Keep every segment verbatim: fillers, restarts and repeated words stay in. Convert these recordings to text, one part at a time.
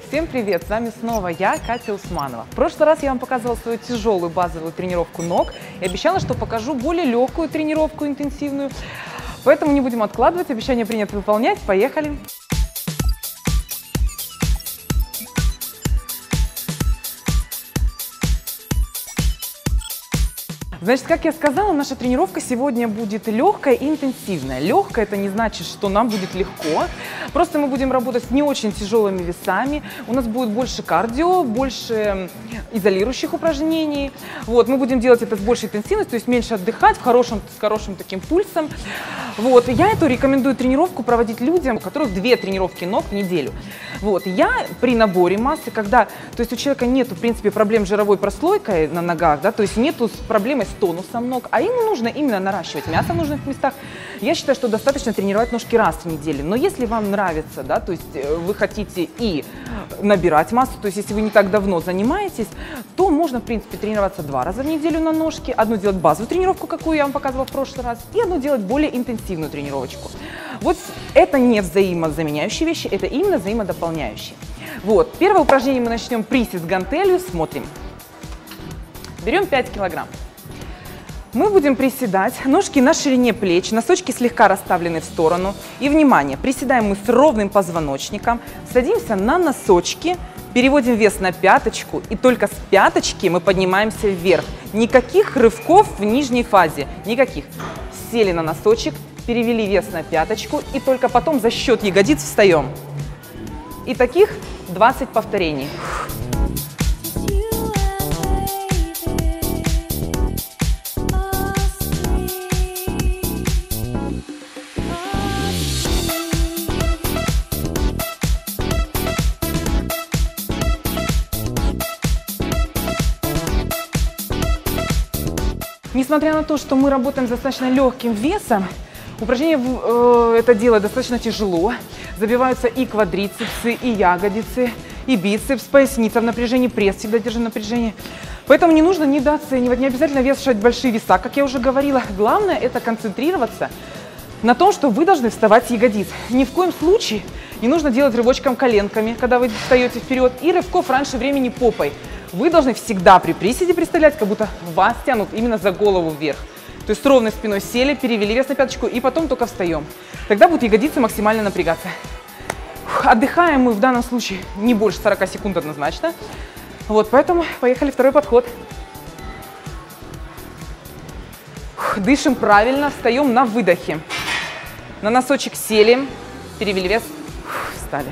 Всем привет! С вами снова я, Катя Усманова. В прошлый раз я вам показывала свою тяжелую базовую тренировку ног и обещала, что покажу более легкую тренировку, интенсивную. Поэтому не будем откладывать, обещание принято выполнять. Поехали! Значит, как я сказала, наша тренировка сегодня будет легкая и интенсивная. Легкая – это не значит, что нам будет легко. Просто мы будем работать с не очень тяжелыми весами. У нас будет больше кардио, больше изолирующих упражнений. Вот, мы будем делать это с большей интенсивностью, то есть меньше отдыхать, в хорошем, с хорошим таким пульсом. Вот, я эту рекомендую тренировку проводить людям, у которых две тренировки ног в неделю. Вот, я при наборе массы, когда, то есть у человека нет, в принципе, проблем с жировой прослойкой на ногах, да, то есть нету проблемы с тонусом ног, а ему нужно именно наращивать мясо в нужных местах. Я считаю, что достаточно тренировать ножки раз в неделю. Но если вам нравится, да, то есть вы хотите и набирать массу, то есть если вы не так давно занимаетесь, то можно, в принципе, тренироваться два раза в неделю на ножки. Одну делать базовую тренировку, какую я вам показывала в прошлый раз, и одну делать более интенсивную тренировочку. Вот это не взаимозаменяющие вещи, это именно взаимодополняющие. Вот, первое упражнение мы начнем присед с гантелью, смотрим. Берем пять килограмм. Мы будем приседать, ножки на ширине плеч, носочки слегка расставлены в сторону. И, внимание, приседаем мы с ровным позвоночником, садимся на носочки, переводим вес на пяточку, и только с пяточки мы поднимаемся вверх. Никаких рывков в нижней фазе, никаких. Сели на носочек, перевели вес на пяточку, и только потом за счет ягодиц встаем. И таких двадцать повторений. Несмотря на то, что мы работаем с достаточно легким весом, упражнение э, это делать достаточно тяжело. Забиваются и квадрицепсы, и ягодицы, и бицепс, поясница в напряжении, пресс всегда держит напряжение. Поэтому не нужно недооценивать, не обязательно вешать большие веса. Как я уже говорила, главное это концентрироваться на том, что вы должны вставать с ягодиц. Ни в коем случае не нужно делать рывочком коленками, когда вы встаете вперед, и рывков раньше времени попой. Вы должны всегда при приседе представлять, как будто вас тянут именно за голову вверх. То есть с ровной спиной сели, перевели вес на пяточку и потом только встаем. Тогда будут ягодицы максимально напрягаться. Отдыхаем мы в данном случае не больше сорока секунд однозначно. Вот, поэтому поехали, второй подход. Дышим правильно, встаем на выдохе. На носочек сели, перевели вес, встали.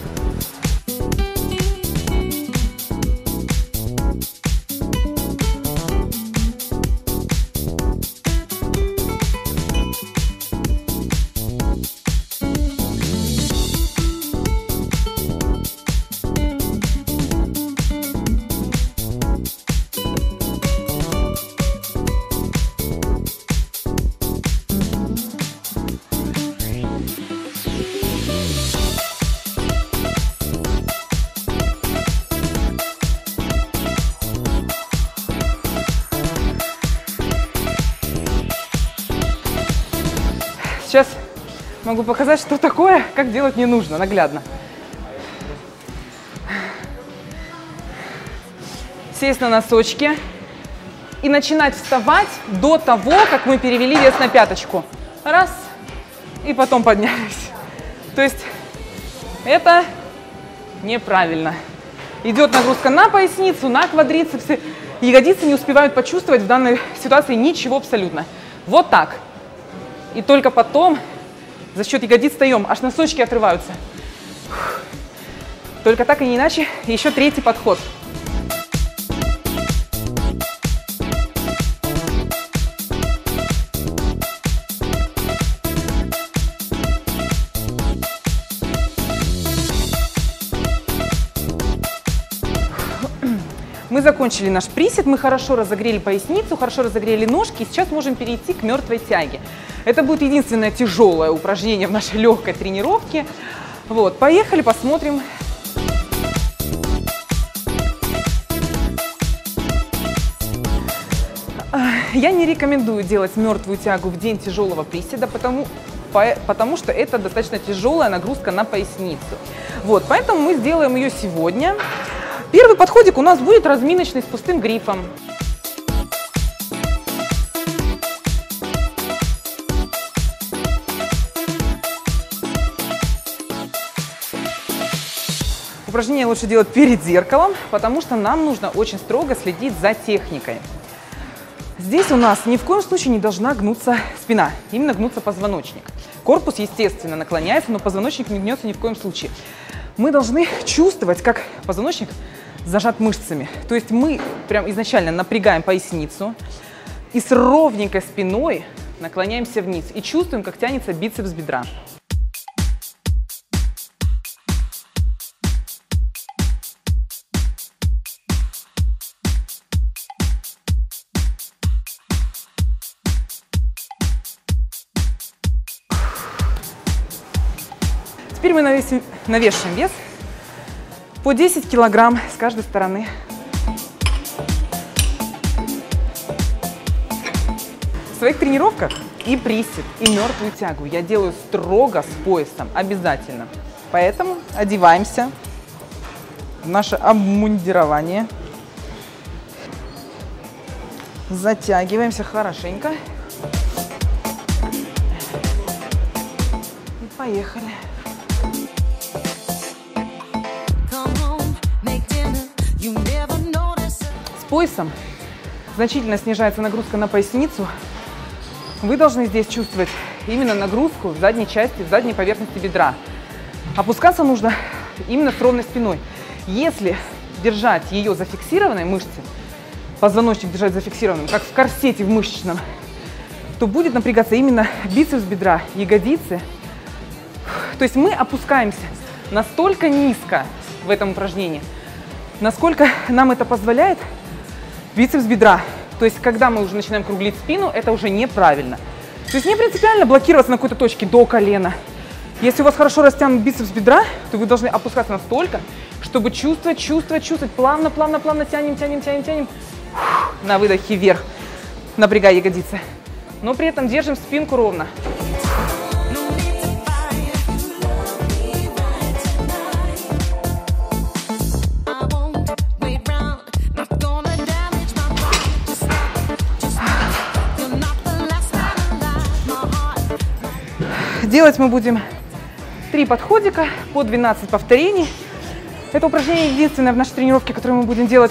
Сейчас могу показать, что такое, как делать не нужно, наглядно. Сесть на носочки и начинать вставать до того, как мы перевели вес на пяточку. Раз, и потом поднялись. То есть это неправильно. Идет нагрузка на поясницу, на квадрицепсы. Ягодицы не успевают почувствовать в данной ситуации ничего абсолютно. Вот так. И только потом за счет ягодиц встаем, аж носочки отрываются. Только так и не иначе. Еще третий подход. Мы закончили наш присед, мы хорошо разогрели поясницу, хорошо разогрели ножки, и сейчас можем перейти к мертвой тяге. Это будет единственное тяжелое упражнение в нашей легкой тренировке. Вот, поехали, посмотрим. Я не рекомендую делать мертвую тягу в день тяжелого приседа, потому потому что это достаточно тяжелая нагрузка на поясницу. Вот, поэтому мы сделаем ее сегодня. Первый подходик у нас будет разминочный с пустым грифом. Упражнение лучше делать перед зеркалом, потому что нам нужно очень строго следить за техникой. Здесь у нас ни в коем случае не должна гнуться спина, именно гнуться позвоночник. Корпус, естественно, наклоняется, но позвоночник не гнется ни в коем случае. Мы должны чувствовать, как позвоночник зажат мышцами. То есть мы прям изначально напрягаем поясницу и с ровненькой спиной наклоняемся вниз и чувствуем, как тянется бицепс бедра. Теперь мы навесим, навешиваем вес по десять килограмм с каждой стороны. В своих тренировках и присед, и мертвую тягу я делаю строго с поясом, обязательно. Поэтому одеваемся в наше обмундирование, затягиваемся хорошенько и поехали. С поясом значительно снижается нагрузка на поясницу. Вы должны здесь чувствовать именно нагрузку в задней части, в задней поверхности бедра. Опускаться нужно именно с ровной спиной. Если держать ее зафиксированной, мышцы, позвоночник держать зафиксированным, как в корсете в мышечном, то будет напрягаться именно бицепс бедра, ягодицы. То есть мы опускаемся настолько низко в этом упражнении, насколько нам это позволяет бицепс бедра. То есть, когда мы уже начинаем круглить спину, это уже неправильно. То есть, не принципиально блокироваться на какой-то точке до колена. Если у вас хорошо растянут бицепс бедра, то вы должны опускаться настолько, чтобы чувствовать, чувствовать, чувствовать. Плавно, плавно, плавно тянем, тянем, тянем, тянем. На выдохе вверх, напрягая ягодицы. Но при этом держим спинку ровно. Делать мы будем три подходика по двенадцать повторений. Это упражнение единственное в нашей тренировке, которое мы будем делать,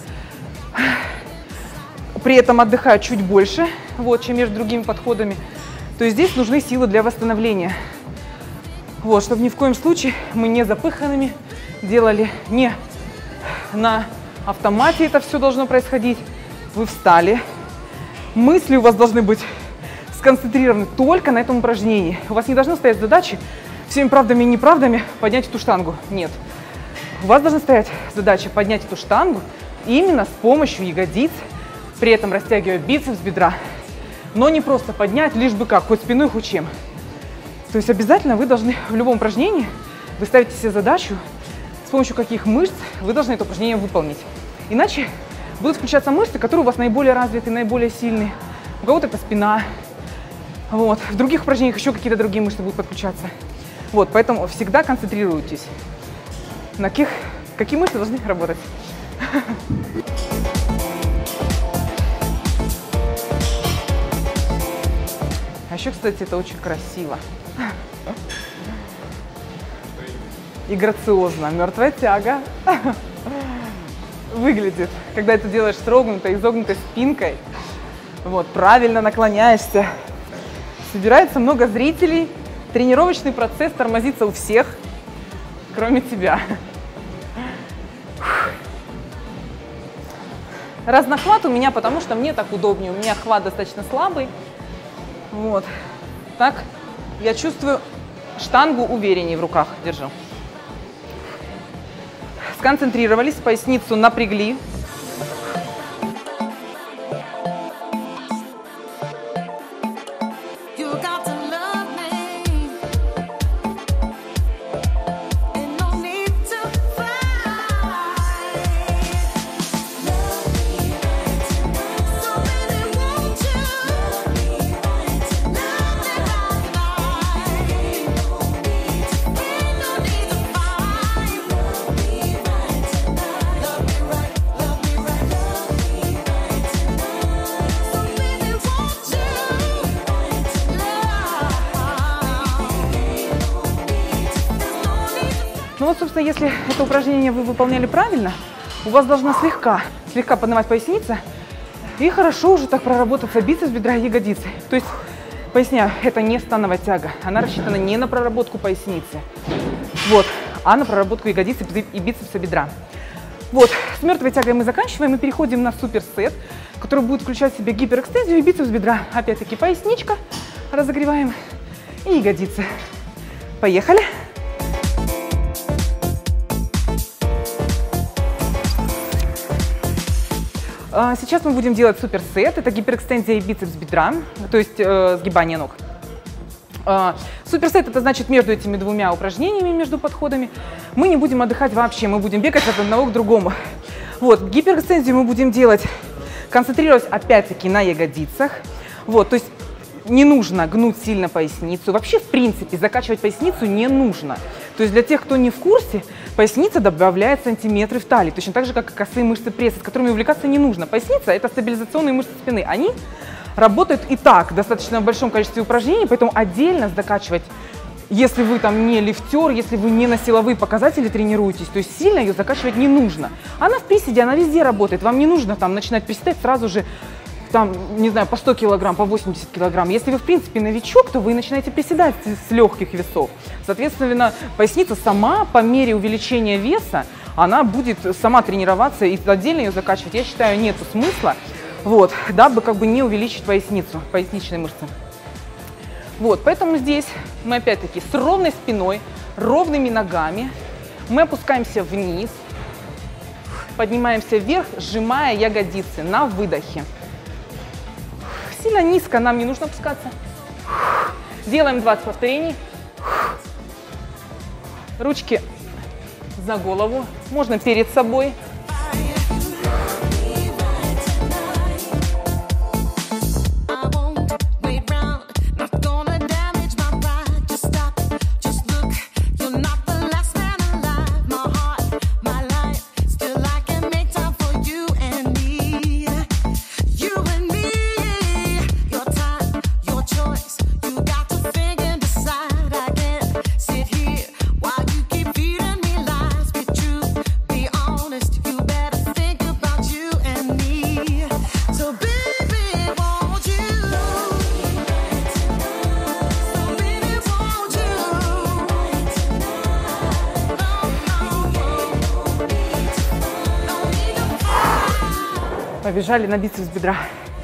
при этом отдыхая чуть больше, вот, чем между другими подходами. То есть здесь нужны силы для восстановления. Вот, чтобы ни в коем случае мы не запыханными делали, не на автомате это все должно происходить. Вы встали, мысли у вас должны быть сконцентрированы только на этом упражнении. У вас не должны стоять задачи всеми правдами и неправдами поднять эту штангу. Нет. У вас должна стоять задача поднять эту штангу именно с помощью ягодиц, при этом растягивая бицепс бедра. Но не просто поднять, лишь бы как, хоть спиной, хоть чем. То есть обязательно вы должны в любом упражнении, вы ставите себе задачу, с помощью каких мышц вы должны это упражнение выполнить. Иначе будут включаться мышцы, которые у вас наиболее развиты, наиболее сильные. У кого-то это спина. Вот. В других упражнениях еще какие-то другие мышцы будут подключаться. Вот, поэтому всегда концентрируйтесь, на каких, какие мышцы должны работать. А еще, кстати, это очень красиво. И грациозно. Мертвая тяга выглядит, когда это делаешь строгнутой, изогнутой спинкой. Вот, правильно наклоняешься. Собирается много зрителей. Тренировочный процесс тормозится у всех, кроме тебя. Разнохват у меня, потому что мне так удобнее. У меня хват достаточно слабый. Вот. Так я чувствую штангу увереннее в руках. Держу. Сконцентрировались, поясницу напрягли. Ну вот, собственно, если это упражнение вы выполняли правильно, у вас должна слегка, слегка поднимать поясница и хорошо уже так проработаться бицепс, бедра и ягодицы. То есть, поясняю, это не становая тяга, она рассчитана не на проработку поясницы, вот, а на проработку ягодицы и бицепса бедра. Вот, с мертвой тягой мы заканчиваем и переходим на суперсет, который будет включать в себя гиперэкстензию и бицепс бедра. Опять-таки поясничка, разогреваем и ягодицы. Поехали! Сейчас мы будем делать суперсет. Это гиперэкстензия и бицепс бедра, то есть э, сгибание ног. Э, суперсет — это значит между этими двумя упражнениями, между подходами, мы не будем отдыхать вообще, мы будем бегать от одного к другому. Вот, гиперэкстензию мы будем делать, концентрируясь опять-таки на ягодицах. Вот, то есть не нужно гнуть сильно поясницу. Вообще, в принципе, закачивать поясницу не нужно. То есть для тех, кто не в курсе, поясница добавляет сантиметры в талии, точно так же, как и косые мышцы пресса, с которыми увлекаться не нужно. Поясница – это стабилизационные мышцы спины. Они работают и так в достаточно большом количестве упражнений, поэтому отдельно закачивать, если вы там не лифтер, если вы не на силовые показатели тренируетесь, то есть сильно ее закачивать не нужно. Она в приседе, она везде работает. Вам не нужно там начинать приседать сразу же, там, не знаю, по сто килограмм, по восемьдесят килограмм. Если вы, в принципе, новичок, то вы начинаете приседать с легких весов. Соответственно, поясница сама по мере увеличения веса, она будет сама тренироваться, и отдельно ее закачивать, я считаю, нету смысла, вот, дабы как бы не увеличить поясницу, поясничные мышцы. Вот, поэтому здесь мы опять-таки с ровной спиной, ровными ногами, мы опускаемся вниз, поднимаемся вверх, сжимая ягодицы на выдохе. Сильно низко нам не нужно опускаться. Делаем двадцать повторений. Ручки за голову, можно перед собой. Побежали на бицепс бедра.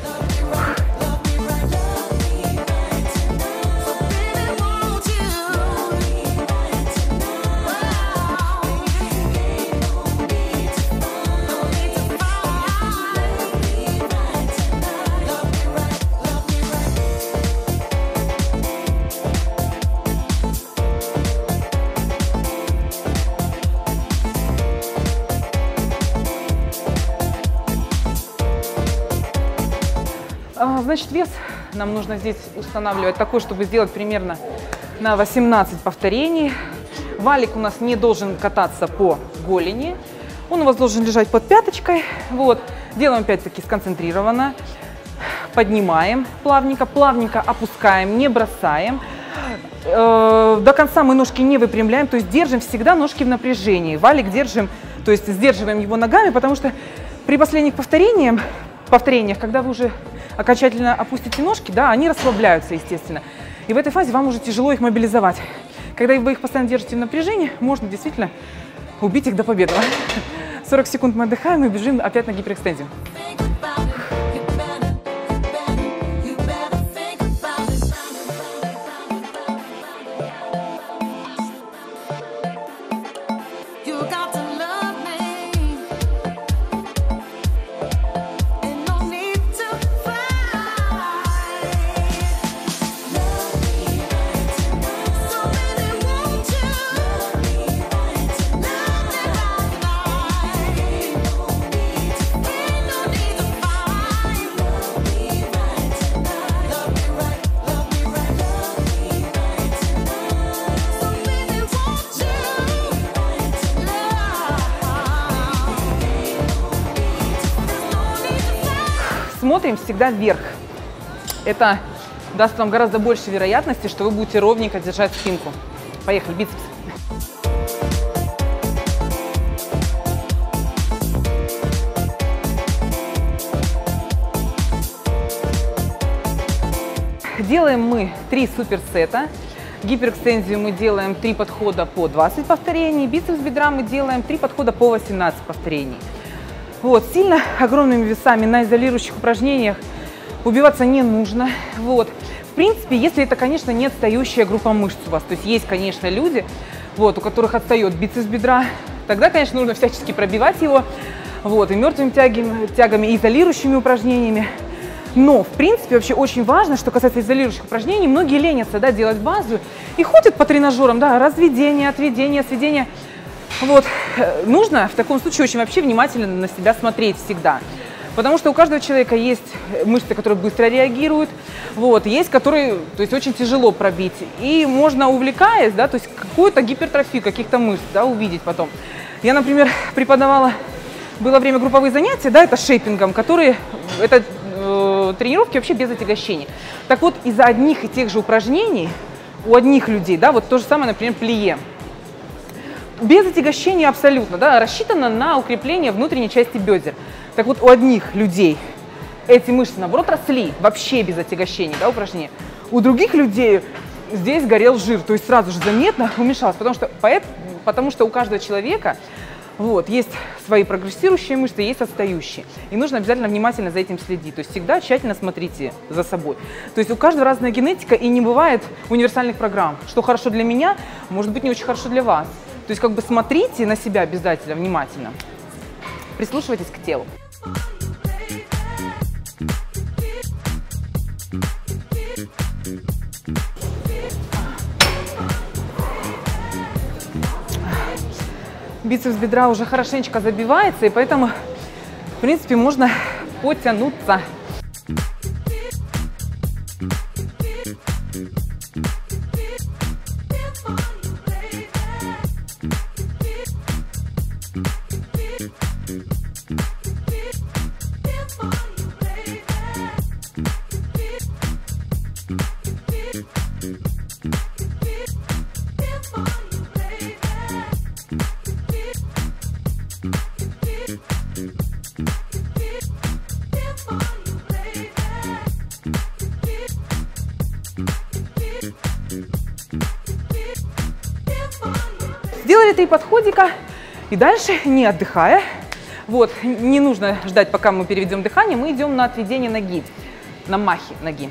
Значит, вес нам нужно здесь устанавливать такой, чтобы сделать примерно на восемнадцать повторений. Валик у нас не должен кататься по голени, он у вас должен лежать под пяточкой. Вот. Делаем опять-таки сконцентрированно. Поднимаем плавненько, плавненько опускаем, не бросаем. До конца мы ножки не выпрямляем, то есть держим всегда ножки в напряжении. Валик держим, то есть сдерживаем его ногами, потому что при последних повторениях, повторениях, когда вы уже окончательно опустите ножки, да, они расслабляются, естественно. И в этой фазе вам уже тяжело их мобилизовать. Когда вы их постоянно держите в напряжении, можно действительно убить их до победы. сорок секунд мы отдыхаем и бежим опять на гиперэкстензию. Смотрим всегда вверх. Это даст вам гораздо больше вероятности, что вы будете ровненько держать спинку. Поехали, бицепс. делаем мы три суперсета. Гиперэкстензию мы делаем три подхода по двадцать повторений, бицепс бедра мы делаем три подхода по восемнадцать повторений. Вот, сильно огромными весами на изолирующих упражнениях убиваться не нужно. Вот. В принципе, если это, конечно, не отстающая группа мышц у вас, то есть есть, конечно, люди, вот, у которых отстает бицепс бедра, тогда, конечно, нужно всячески пробивать его, вот, и мертвыми тягами, тягами, и изолирующими упражнениями. Но, в принципе, вообще очень важно, что касается изолирующих упражнений, многие ленятся, да, делать базу и ходят по тренажерам, да, разведение, отведение, сведение. Вот, нужно в таком случае очень вообще внимательно на себя смотреть всегда. Потому что у каждого человека есть мышцы, которые быстро реагируют, вот, есть, которые, то есть, очень тяжело пробить. И можно, увлекаясь, да, то есть какую-то гипертрофию каких-то мышц, да, увидеть потом. Я, например, преподавала, было время групповые занятия, да, это шейпингом, которые, это э, тренировки вообще без отягощений. Так вот, из-за одних и тех же упражнений у одних людей, да, вот то же самое, например, плие. Без отягощения абсолютно, да, рассчитано на укрепление внутренней части бедер. Так вот, у одних людей эти мышцы, наоборот, росли вообще без отягощений, да, упражнения. У других людей здесь горел жир, то есть сразу же заметно уменьшалось, потому что, потому что у каждого человека вот, есть свои прогрессирующие мышцы, есть отстающие. И нужно обязательно внимательно за этим следить. То есть всегда тщательно смотрите за собой. То есть у каждого разная генетика, и не бывает универсальных программ. Что хорошо для меня, может быть не очень хорошо для вас. То есть как бы смотрите на себя обязательно, внимательно. Прислушивайтесь к телу. Бицепс бедра уже хорошенечко забивается, и поэтому, в принципе, можно потянуться. Сделали три подходика и дальше, не отдыхая, вот, не нужно ждать, пока мы переведем дыхание, мы идем на отведение ноги, на махи ноги.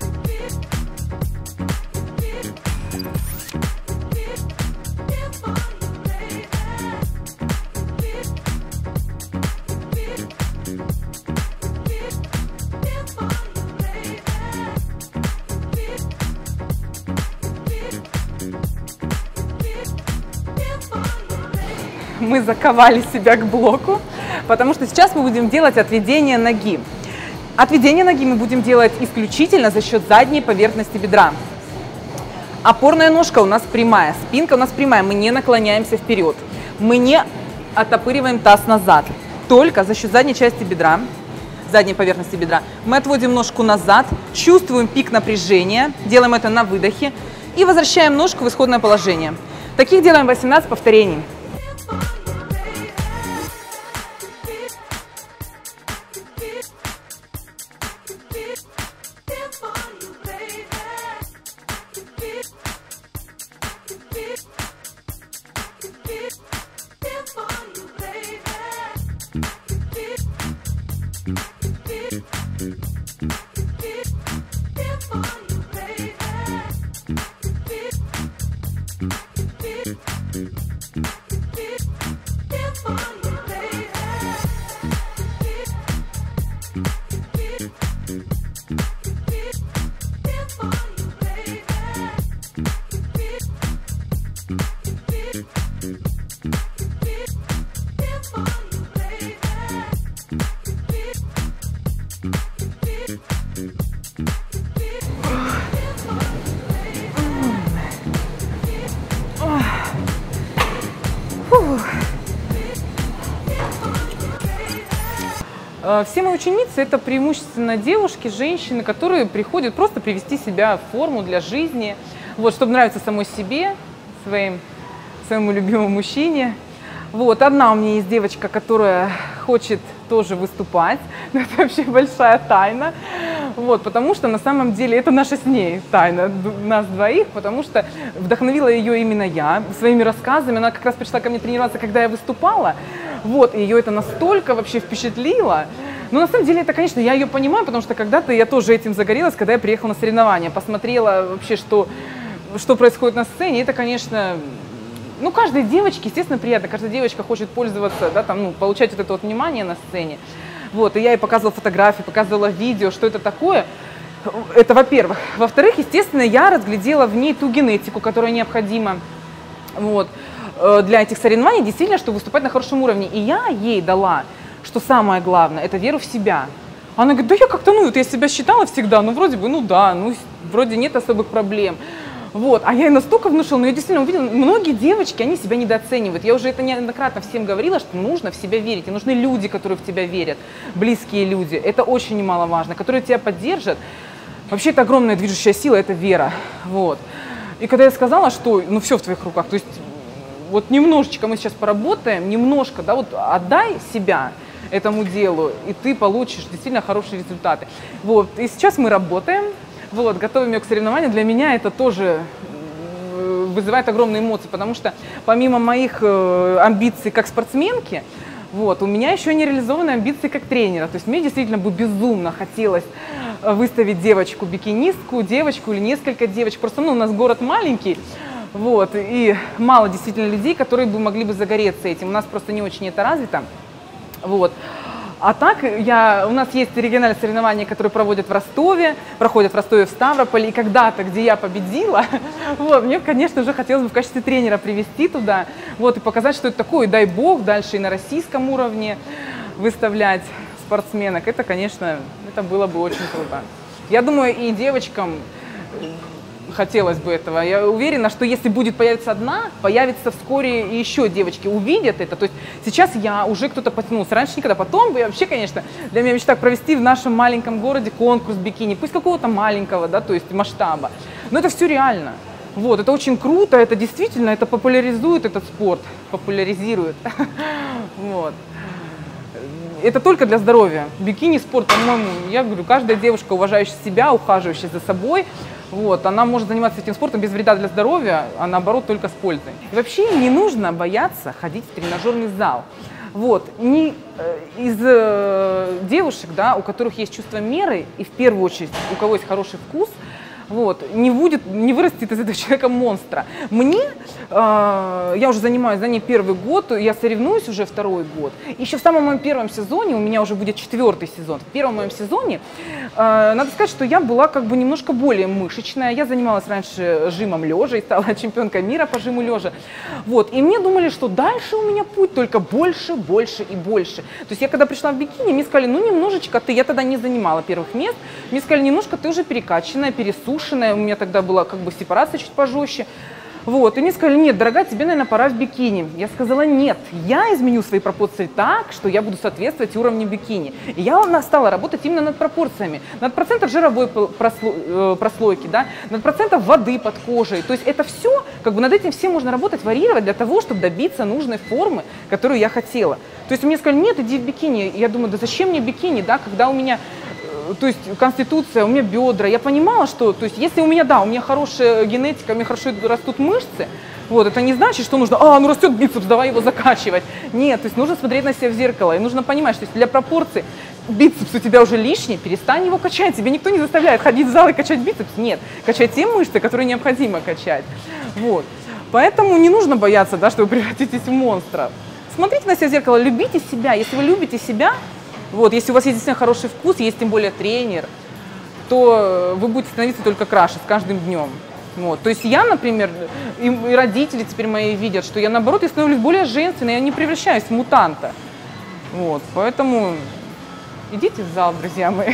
Мы заковали себя к блоку, потому что сейчас мы будем делать отведение ноги. Отведение ноги мы будем делать исключительно за счет задней поверхности бедра. Опорная ножка у нас прямая, спинка у нас прямая, мы не наклоняемся вперед, мы не оттопыриваем таз назад, только за счет задней части бедра, задней поверхности бедра. Мы отводим ножку назад, чувствуем пик напряжения, делаем это на выдохе и возвращаем ножку в исходное положение. Таких делаем восемнадцать повторений. Все мои ученицы – это преимущественно девушки, женщины, которые приходят просто привести себя в форму для жизни, вот, чтобы нравиться самой себе, своим, своему любимому мужчине. Вот, одна у меня есть девочка, которая хочет тоже выступать, это вообще большая тайна. Вот, потому что на самом деле это наша с ней тайна, нас двоих, потому что вдохновила ее именно я своими рассказами. Она как раз пришла ко мне тренироваться, когда я выступала. Вот, и ее это настолько вообще впечатлило. Но на самом деле это, конечно, я ее понимаю, потому что когда-то я тоже этим загорелась, когда я приехала на соревнования, посмотрела вообще, что, что происходит на сцене. Это, конечно, ну, каждой девочке, естественно, приятно. Каждая девочка хочет пользоваться, да, там, ну, получать вот это вот внимание на сцене. Вот, и я ей показывала фотографии, показывала видео, что это такое. Это, во-первых. Во-вторых, естественно, я разглядела в ней ту генетику, которая необходима вот, для этих соревнований, действительно, чтобы выступать на хорошем уровне. И я ей дала, что самое главное, это веру в себя. Она говорит, да я как-то, ну, вот я себя считала всегда, ну, вроде бы, ну, да, ну, вроде нет особых проблем. Вот, а я ей настолько внушила, но я действительно увидела, многие девочки, они себя недооценивают. Я уже это неоднократно всем говорила, что нужно в себя верить, и нужны люди, которые в тебя верят, близкие люди, это очень немаловажно, которые тебя поддержат. Вообще это огромная движущая сила, это вера, вот. И когда я сказала, что, ну, все в твоих руках, то есть вот немножечко мы сейчас поработаем, немножко, да, вот отдай себя этому делу, и ты получишь действительно хорошие результаты. Вот, и сейчас мы работаем. Вот, готовим ее к соревнованиям. Для меня это тоже вызывает огромные эмоции, потому что помимо моих амбиций как спортсменки, вот, у меня еще не реализованы амбиции как тренера. То есть мне действительно бы безумно хотелось выставить девочку-бикинистку, девочку или несколько девочек. Просто, ну, у нас город маленький, вот, и мало действительно людей, которые бы могли бы загореться этим. У нас просто не очень это развито. Вот. А так, я, у нас есть региональные соревнования, которые проводят в Ростове, проходят в Ростове, в Ставрополе. И когда-то, где я победила, вот, мне, конечно же, хотелось бы в качестве тренера привести туда, вот, и показать, что это такое. И дай бог, дальше и на российском уровне выставлять спортсменок. Это, конечно, это было бы очень круто. Я думаю, и девочкам хотелось бы этого. Я уверена, что если будет появиться одна, появится вскоре и еще девочки увидят это. То есть сейчас я уже кто-то потянулся. Раньше никогда. Потом бы вообще, конечно, для меня мечта провести в нашем маленьком городе конкурс бикини. Пусть какого-то маленького, да, то есть масштаба. Но это все реально. Вот, это очень круто, это действительно, это популяризует этот спорт, популяризирует. Вот. Это только для здоровья. Бикини-спорт, по-моему, я говорю, каждая девушка, уважающая себя, ухаживающая за собой, вот, она может заниматься этим спортом без вреда для здоровья, а наоборот только с пользой. И вообще не нужно бояться ходить в тренажерный зал. Вот, не, э, из э, девушек, да, у которых есть чувство меры, и в первую очередь у кого есть хороший вкус, вот, не, будет, не вырастет из этого человека монстра. Мне, э, я уже занимаюсь за ней первый год, я соревнуюсь уже второй год. Еще в самом моем первом сезоне, у меня уже будет четвертый сезон, в первом моем сезоне, э, надо сказать, что я была как бы немножко более мышечная. Я занималась раньше жимом лежа и стала чемпионкой мира по жиму лежа. Вот, и мне думали, что дальше у меня путь только больше, больше и больше. То есть я когда пришла в бикини, мне сказали, ну немножечко ты, я тогда не занимала первых мест, мне сказали, немножко ты уже перекачанная, пересушенная. У меня тогда была как бы сепарация чуть пожестче. Вот, и мне сказали, нет, дорогая, тебе, наверное, пора в бикини. Я сказала, нет, я изменю свои пропорции так, что я буду соответствовать уровню бикини. И я стала работать именно над пропорциями, над процентом жировой прослойки, да, над процентом воды под кожей. То есть это все, как бы над этим всем можно работать, варьировать для того, чтобы добиться нужной формы, которую я хотела. То есть мне сказали, нет, иди в бикини. И я думаю, да зачем мне бикини, да, когда у меня... То есть конституция, у меня бедра, я понимала, что, то есть если у меня, да, у меня хорошая генетика, у меня хорошо растут мышцы, вот, это не значит, что нужно, а, ну растет бицепс, давай его закачивать. Нет, то есть нужно смотреть на себя в зеркало, и нужно понимать, что для пропорций бицепс у тебя уже лишний, перестань его качать, тебе никто не заставляет ходить в зал и качать бицепс, нет, качать те мышцы, которые необходимо качать, вот. Поэтому не нужно бояться, да, что вы превратитесь в монстра. Смотрите на себя в зеркало, любите себя, если вы любите себя, вот, если у вас есть действительно хороший вкус, есть тем более тренер, то вы будете становиться только краше с каждым днем. Вот. То есть я, например, и, и родители теперь мои видят, что я, наоборот, я становлюсь более женственной, я не превращаюсь в мутанта. Вот. Поэтому идите в зал, друзья мои.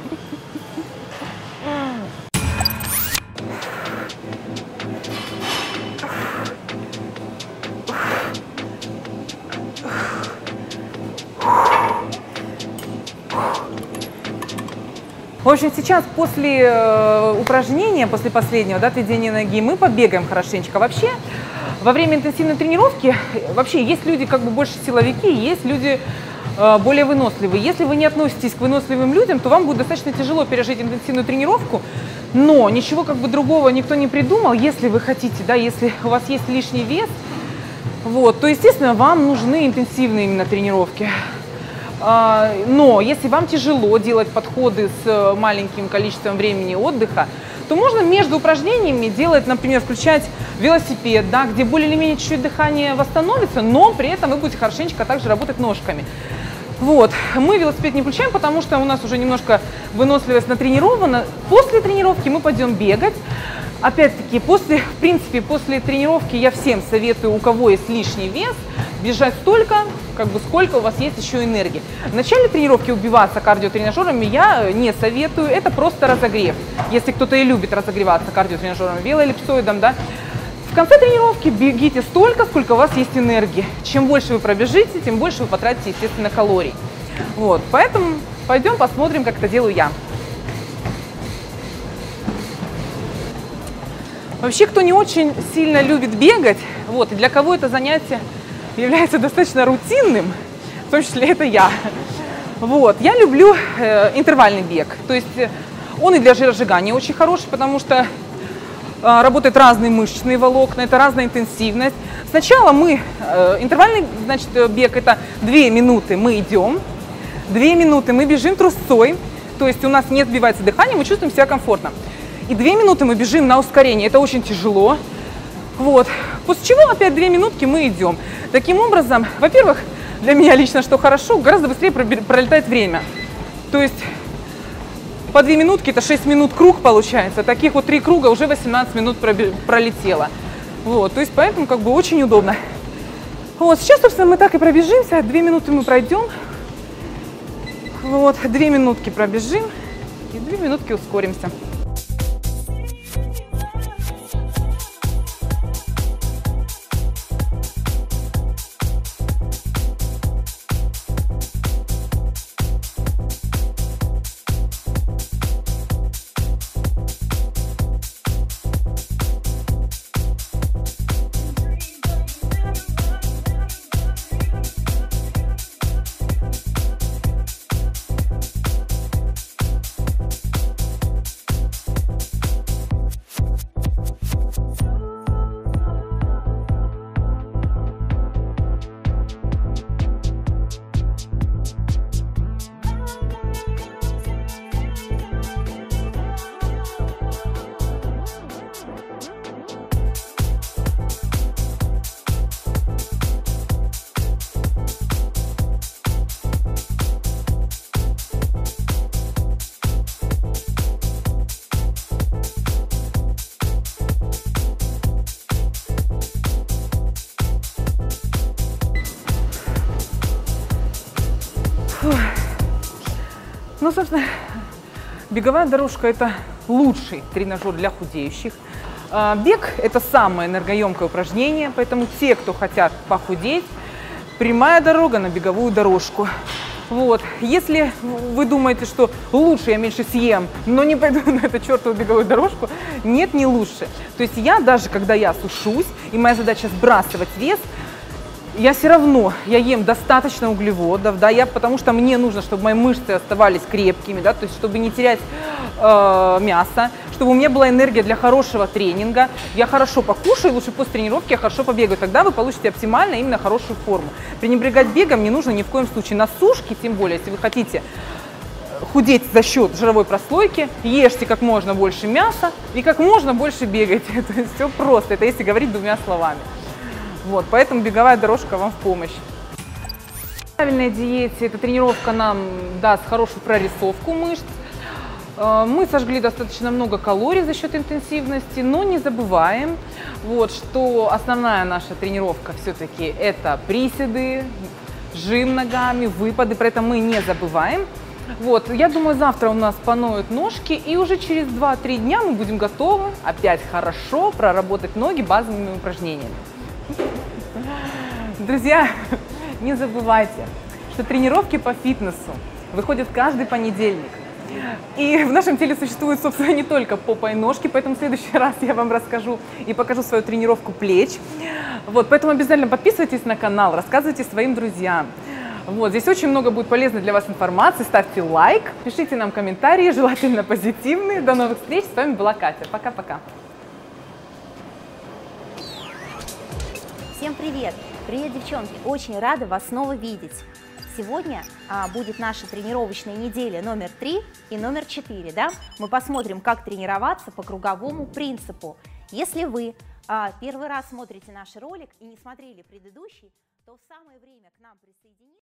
В общем, сейчас после э, упражнения, после последнего, да, отведения ноги, мы побегаем хорошенечко. Вообще, во время интенсивной тренировки, вообще, есть люди как бы больше силовики, есть люди более выносливы. Если вы не относитесь к выносливым людям, то вам будет достаточно тяжело пережить интенсивную тренировку, но ничего как бы другого никто не придумал. Если вы хотите, да, если у вас есть лишний вес, вот, то, естественно, вам нужны интенсивные именно тренировки. Но если вам тяжело делать подходы с маленьким количеством времени отдыха, то можно между упражнениями делать, например, включать велосипед, да, где более или менее чуть-чуть дыхание восстановится, но при этом вы будете хорошенечко также работать ножками. Вот. Мы велосипед не включаем, потому что у нас уже немножко выносливость натренирована. После тренировки мы пойдем бегать. Опять-таки, после, в принципе, после тренировки я всем советую, у кого есть лишний вес, бежать столько, как бы сколько у вас есть еще энергии. В начале тренировки убиваться кардиотренажерами я не советую, это просто разогрев. Если кто-то и любит разогреваться кардиотренажером, велоэллипсоидом, да. В конце тренировки бегите столько, сколько у вас есть энергии. Чем больше вы пробежите, тем больше вы потратите, естественно, калорий. Вот, поэтому пойдем посмотрим, как это делаю я. Вообще, кто не очень сильно любит бегать, вот, и для кого это занятие является достаточно рутинным, в том числе это я. Вот, я люблю э, интервальный бег, то есть э, он и для жиросжигания очень хороший, потому что э, работают разные мышечные волокна, это разная интенсивность. Сначала мы, э, интервальный, значит, бег это две минуты мы идем, две минуты мы бежим трусцой, то есть у нас не сбивается дыхание, мы чувствуем себя комфортно. И две минуты мы бежим на ускорение, это очень тяжело. Вот. После чего опять две минутки мы идем. Таким образом, во-первых, для меня лично, что хорошо, гораздо быстрее пролетает время. То есть по две минутки это шесть минут круг получается. Таких вот три круга уже восемнадцать минут пролетело. Вот. То есть поэтому как бы очень удобно. Вот. Сейчас, собственно, мы так и пробежимся. Две минуты мы пройдем. Вот. Две минутки пробежим и две минутки ускоримся. Ну, собственно, беговая дорожка – это лучший тренажер для худеющих. Бег – это самое энергоемкое упражнение, поэтому те, кто хотят похудеть, прямая дорога на беговую дорожку. Вот. Если вы думаете, что лучше я меньше съем, но не пойду на эту чертову беговую дорожку, нет, не лучше. То есть я даже, когда я сушусь, и моя задача сбрасывать вес, я все равно, я ем достаточно углеводов, да, я, потому что мне нужно, чтобы мои мышцы оставались крепкими, да, то есть чтобы не терять э, мясо, чтобы у меня была энергия для хорошего тренинга, я хорошо покушаю, лучше после тренировки я хорошо побегаю, тогда вы получите оптимально именно хорошую форму. Пренебрегать бегом не нужно ни в коем случае, на сушке, тем более, если вы хотите худеть за счет жировой прослойки, ешьте как можно больше мяса и как можно больше бегайте, то есть все просто, это если говорить двумя словами. Вот, поэтому беговая дорожка вам в помощь. В правильной диете эта тренировка нам даст хорошую прорисовку мышц. Мы сожгли достаточно много калорий за счет интенсивности, но не забываем, вот, что основная наша тренировка все-таки это приседы, жим ногами, выпады, при этом мы не забываем. Вот, я думаю, завтра у нас поноют ножки, и уже через два-три дня мы будем готовы опять хорошо проработать ноги базовыми упражнениями. Друзья, не забывайте, что тренировки по фитнесу выходят каждый понедельник. И в нашем теле существует, собственно, не только попа и ножки, поэтому в следующий раз я вам расскажу и покажу свою тренировку плеч. Вот, поэтому обязательно подписывайтесь на канал, рассказывайте своим друзьям. Вот, здесь очень много будет полезной для вас информации. Ставьте лайк, пишите нам комментарии, желательно позитивные. До новых встреч. С вами была Катя. Пока-пока. Всем привет! Привет, девчонки! Очень рада вас снова видеть. Сегодня а, будет наша тренировочная неделя номер три и номер четыре. Да? Мы посмотрим, как тренироваться по круговому принципу. Если вы а, первый раз смотрите наш ролик и не смотрели предыдущий, то самое время к нам присоединиться.